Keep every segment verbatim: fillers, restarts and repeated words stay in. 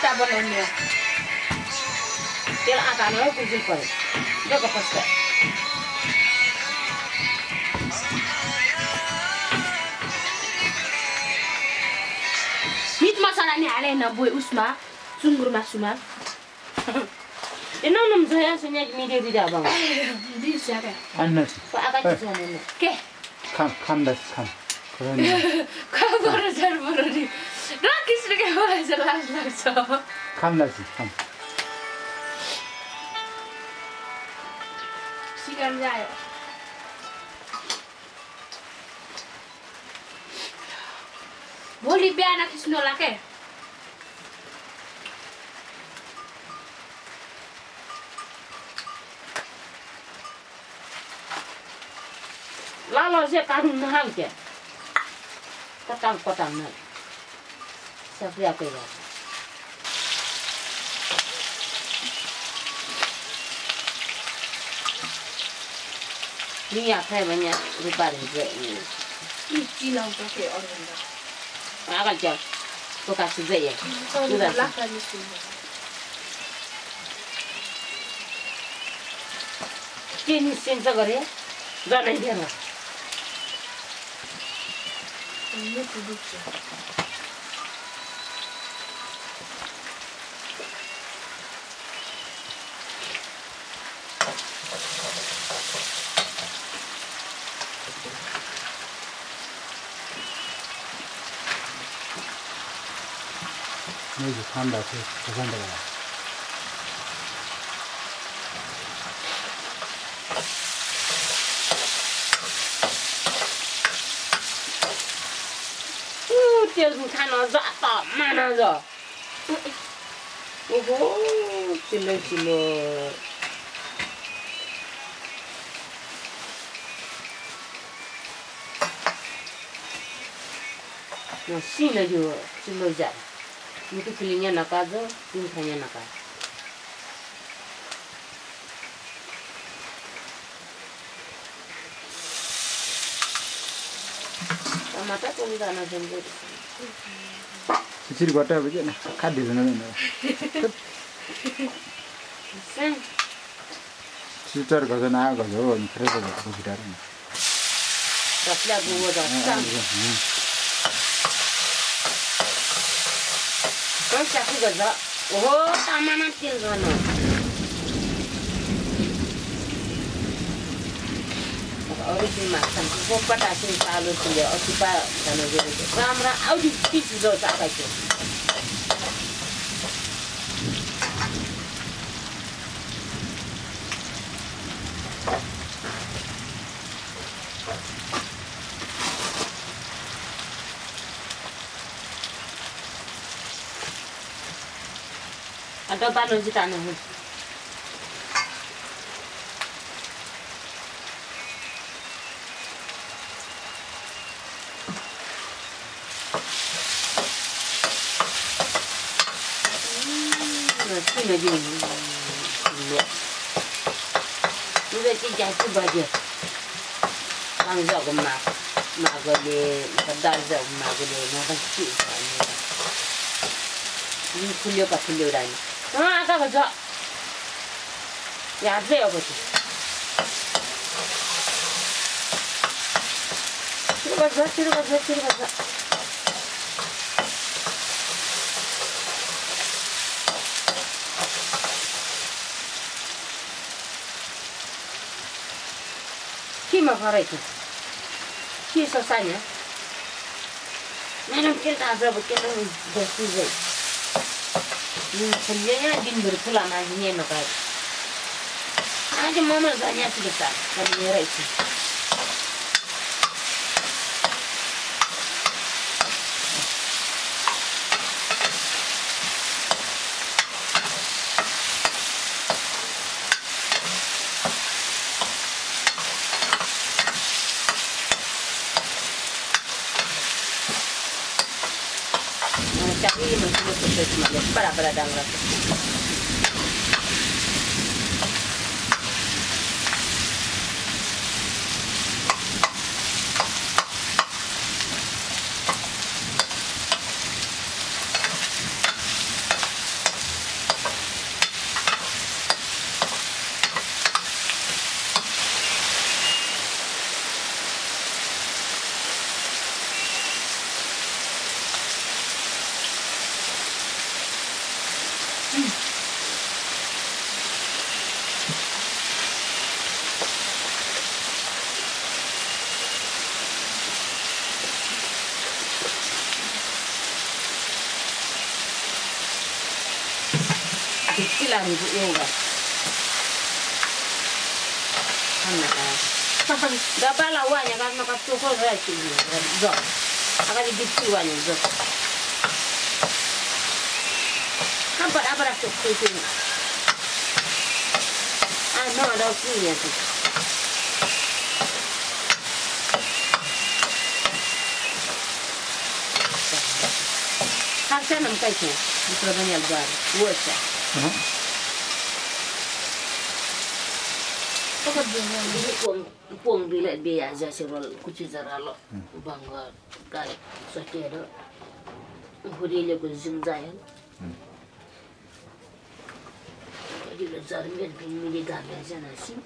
पिस्ता बनाउने हो तेल आटा नै कुजिल पर्यो देखो पिस्ता मिट मसाला नि हाले न बोय उसमा सुँगुर मासुमा एनो नम जया सन्या मिडियो दिदा बङ दिस जागा अन्नस आगा चाहिँ के खाम खामदास खाम खा गरे जर बररी र किसले के होला जर लाज लाग्छ खामदास खाम सिकाम जायो भोलि बिहान खिच्नु होला के लालो चाहिँ काट्नु नहाल के कटाङ कटाङ न सबै आकै गर्छ नि आफै भने रुपाले चाहिँ नि चिलाउँछ के अरूभन्दा आगल चाहिँ पोकासी चाहिँ सुधा लाग्छ के निस्किन्छ गरे जनाइदिएर मुटु दुख्छ मेजो ठन्डा छ ठन्डा गरा तेल खान जात मान जा ओहो चिलो चिलो न सिन जो चिलो जा मुटु फिलिङnya nakazo tinkhanya naka टमाटर पनि जान जल्दी सिसिर गटा बजे न खादि जन न sen सिटर गजन आ गजो नि फ्रेस गजो गिटार नि रसला गुगो दा sam kan sakit gaza oh tamana til gana अरू चाहिँ माछा गोपटा चाहिँ पालो थियो अतिपा खान गएको थियो राम्रा आउटी पिस जो चाका थियो ada panon si tanah Sini aja nih, udah sih jatuh baja, langsung ke mak, mak gede, kadar jauh mak gede, mak kecil, ini kuliah pak kuliah dah ni, ah apa kerja, ya ada apa tu, ciri kerja, ciri kerja, ciri kerja. Kima farai tu, kí sosanya, mana kita azab kita bersuai, ni sebenarnya din berpulang lagi ni nak. Aja mama banyak sih besar, kali ni raisi. Ini masih proses malas para para dangla. Kecil lah ibu yoga. Mana kan? Dapat lawannya kan makan cokol rasa ini, zon. Akan dikecil wannya zon. Apa apa rasa cokol ini? Ah, no ada punya tu. Harusnya nam kaitnya, di Surabaya bar, wajah. Apa dia? Dia pun pun bila dia aja sebal kucing zaralo, bangga kali sakit ada. Hudi le kucing zayan. Jadi le zarmen pun ni dah biasa nasi.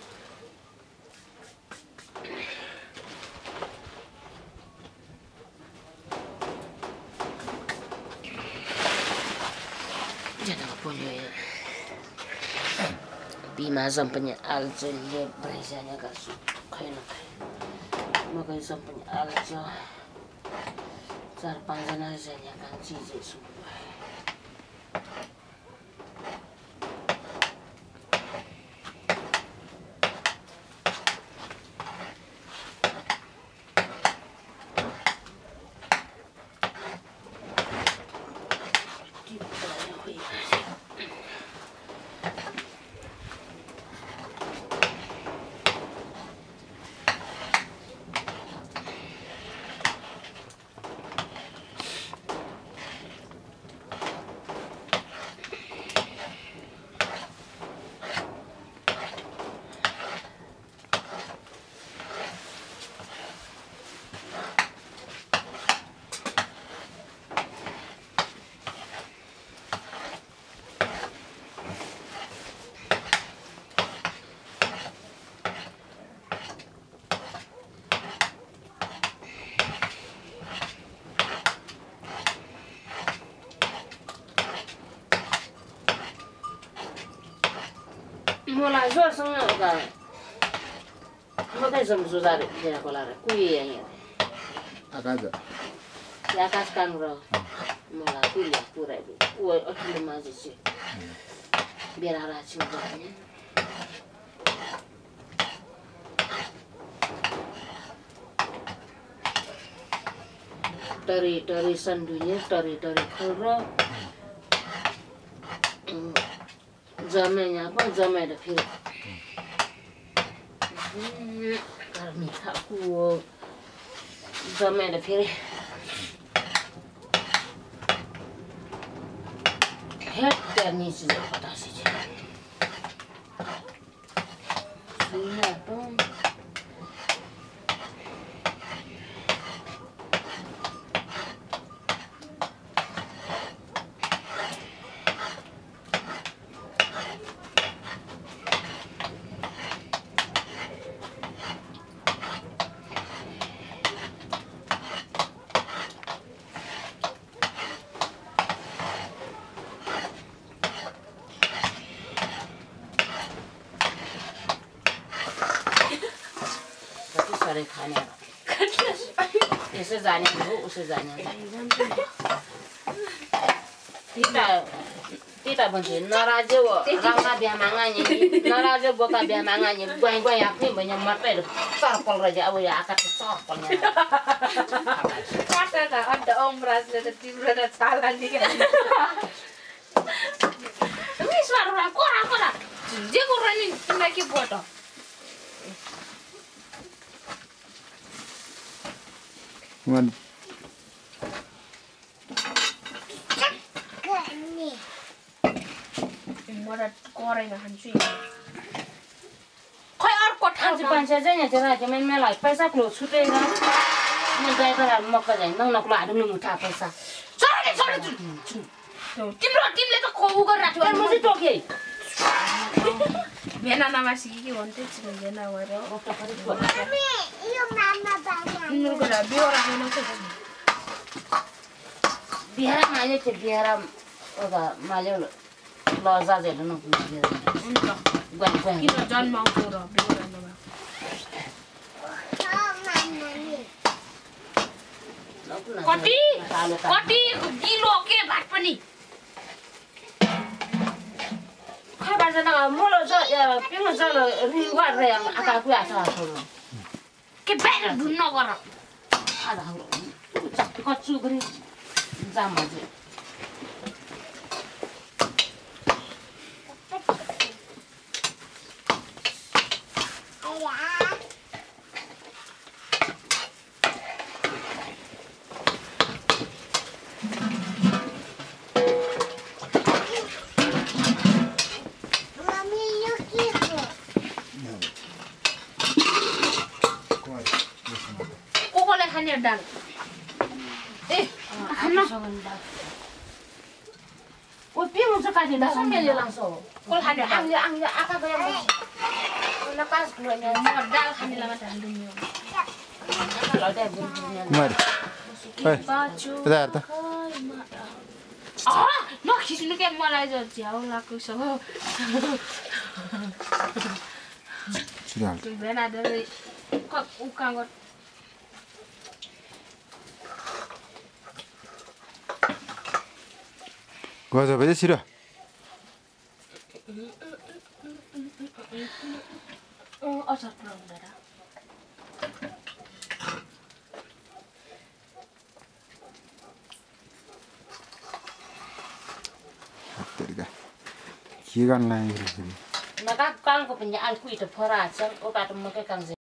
Jangan boleh. Bima sampainya alja le presanya kasu. Kayak nak. Maka sampainya alja. Sar panjana saja kan cici semua. Mulai jual semua kan, mulai semua sudah jadi kolar, kuih yang ini. Akaza. Ya kas kan bro, mulai kuih pura itu, kuih okey masih sih, biar arah cingguanya. Dari dari sandunya, dari dari kura. Jamnya apa? Jamnya ada fir. Kami aku jamnya ada fir. Head dan ni sih apa sih? Sudah pun. Sorry खाने ऐसे जाने हो उसे जाने तीता तीता बंचे नाराज़ हो रंगा बिया मांगाने नाराज़ हो बोका बिया मांगाने गुआई गुआई आपने बंचे मरते हो सर पल रजा वो या आकर सर पलnya Ada dah ada om ras ada tidur ada salah ni kan. Ini suara orang korang korang Dia korang ni nak buat apa? Wan. Muat korang nak cuci. Kau arko Ang si Pansya dyan yan, tira, kaya may malay, paisa klo, sute na. Nanday ka lang, maka dyan, nang nakula, adong lumuta, paisa. Sorry, sorry. Tim lo, tim le to kau ugar ratu. Kan mo si Toki. Biar nama si Kiki wanted sih dia nama dia. Mami, iyo mama banyak. Ini kalau biar orang yang nak tu. Biara malu, biara, oga, malu, ल जाजेले नपुग्ने हुन्छ gun gun किन जन्माउँछौ र बेगुरामा कति कति kilo के भात पनि खै बाजा न मोलो ज पिङो ज रिवा रे आका कु आसा छ के बेर धुन्न गर आधा कच्चु गरी जाम बजे कोकोले खाने डाल ए खान ओ पिङो ज काटि दा समेले लान्छौ कोल खाने डाल आङले आङले आका गया ल पास किलो नि म डाल खाने ला मात्र हाल्नु नि ल दे बुझ्नु कुमारी ओइ बाचो यता हेर त आ नखिच्नु के मलाई ज झ्याउ लाग्छ छिटो हाल बेना दे क उका गर गजब है छिटो अचार पुऱ्याउँदा तेरिका के गर्न लाग्यो फेरि maka kang ko pinya al kuita fora chan o ka to maka kang